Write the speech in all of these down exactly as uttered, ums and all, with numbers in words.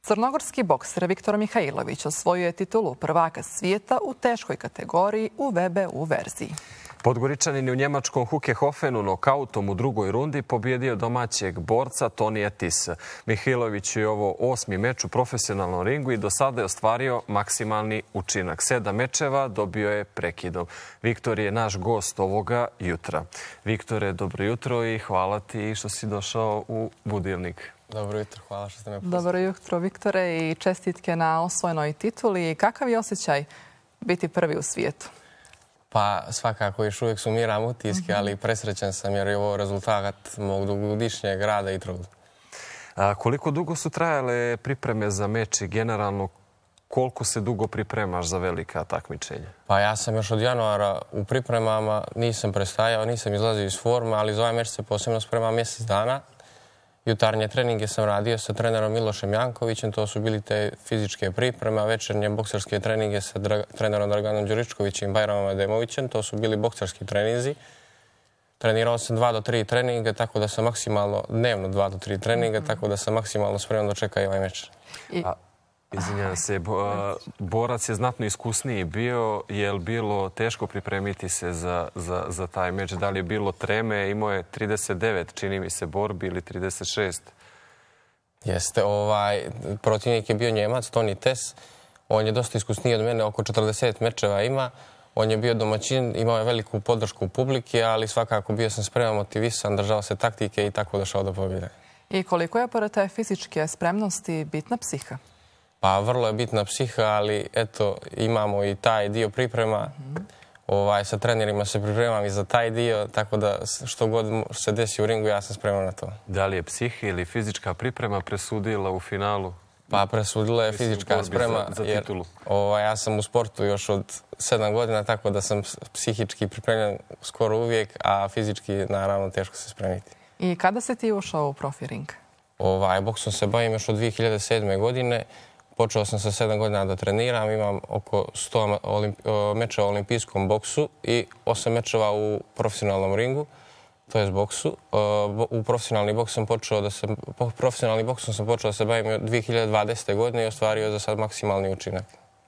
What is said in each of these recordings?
Crnogorski bokser Viktor Mihajlović osvojio je titulu prvaka svijeta u teškoj kategoriji u V B U verziji. Podgoričanin je u njemačkom Hukehofenu nokautom u drugoj rundi pobjedio domaćeg borca Tonija Tissa. Mihajlović je ovo osmi meč u profesionalnom ringu i do sada je ostvario maksimalni učinak. Sedam mečeva dobio je prekidom. Viktor je naš gost ovoga jutra. Viktore, dobro jutro i hvala ti što si došao u Budilnik. Dobro jutro, hvala što ste me pozvali. Dobro jutro, Viktore, i čestitke na osvojenoj tituli. Kakav je osjećaj biti prvi u svijetu? Pa svakako još uvijek sumiram utiske, ali presrećan sam jer je ovo rezultat mog dugogodišnjeg rada i truda. A koliko dugo su trajale pripreme za meč i generalno koliko se dugo pripremaš za velika takmičenja? Pa ja sam još od januara u pripremama, nisam prestajao, nisam izlazio iz forme, ali za ovaj meč se posebno spremam mjesec dana. Jutarnje treninge sam radio sa trenerom Milošem Jankovićem, to su bili te fizičke pripreme, a večernje bokserske treninge sa trenerom Draganom Đuričkovićem i Bajramom Ademovićem, to su bili bokserski treninzi. Trenirao sam dva do tri treninga, tako da sam maksimalno, dnevno dva do tri treninga, tako da sam maksimalno spreman da čeka i ovaj meč. Izvinjam se, borac je znatno iskusniji bio. Je li bilo teško pripremiti se za, za, za taj meč? Da li je bilo treme? Imao je trideset devet, čini mi se, borbi ili trideset šest? Jeste, ovaj, protivnik je bio Njemac, Toni Tess. On je dosta iskusniji od mene, oko četrdeset mečeva ima. On je bio domaćin, imao je veliku podršku publike, ali svakako bio sam spreman, motivisan, držao se taktike i tako došao do pobjede. I koliko je pored te fizičke spremnosti bitna psiha? Pa vrlo je bitna psiha, ali eto, imamo i taj dio priprema. Ovaj, sa trenerima se pripremam i za taj dio, tako da što god se desi u ringu, ja sam spreman na to. Da li je psiha ili fizička priprema presudila u finalu? Pa presudila je fizička sprema, za, za jer ovaj, ja sam u sportu još od sedam godina, tako da sam psihički pripremljen skoro uvijek, a fizički naravno teško se spremiti. I kada si ti ušao u profi ring? Ovaj, boksom se bavim još od dvije hiljade sedme. godine. Počeo sam sa sedam godina da treniram, imam oko sto mečeva u olimpijskom boksu i osam mečeva u profesionalnom ringu, to je boksu. U profesionalni boks sam počeo da se, profesionalni boksom sam počeo da se bavim od dvije hiljade dvadesete. godine i ostvario za sad maksimalni učinak.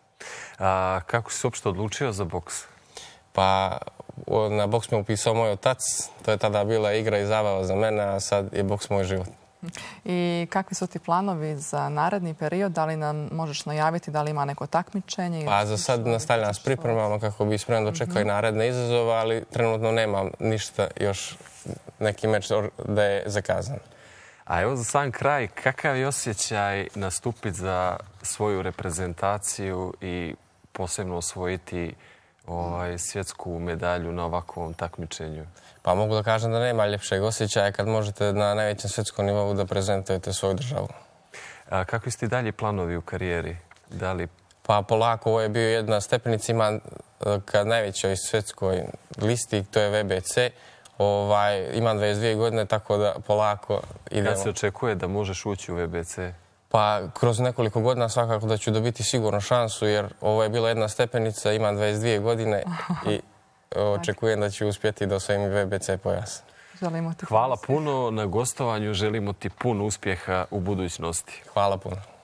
A kako si se uopšte odlučio za boks? Pa na boks me upisao moj otac, to je tada bila igra i zabava za mene, a sad je boks moj život. I kakvi su ti planovi za naredni period? Da li nam možeš najaviti da li ima neko takmičenje? Pa za sad nastavljam s pripremama kako bi spremno dočekao i naredne izazove, ali trenutno nemam ništa još neki meč da je zakazan. A evo za sam kraj, kakav je osjećaj nastupiti za svoju reprezentaciju i posebno osvojiti ovaj, svjetsku medalju na ovakvom takmičenju? Pa mogu da kažem da nema ljepšeg osjećaja kad možete na najvećem svjetskom nivou da prezentujete svoju državu. A kakvi ste dalje planovi u karijeri? Da li... Pa polako, ovo je bio jedna stepenica, ima kad najvećoj svjetskoj listi, to je V B C. Ovaj, imam dvadeset dvije godine, tako da polako idemo. Kad se očekuje da možeš ući u V B C? Pa kroz nekoliko godina svakako da ću dobiti sigurno šansu, jer ovo je bila jedna stepenica, imam dvadeset dvije godine i očekujem da ću uspjeti da osvojim V B C pojas. Hvala puno na gostovanju, želimo ti puno uspjeha u budućnosti. Hvala puno.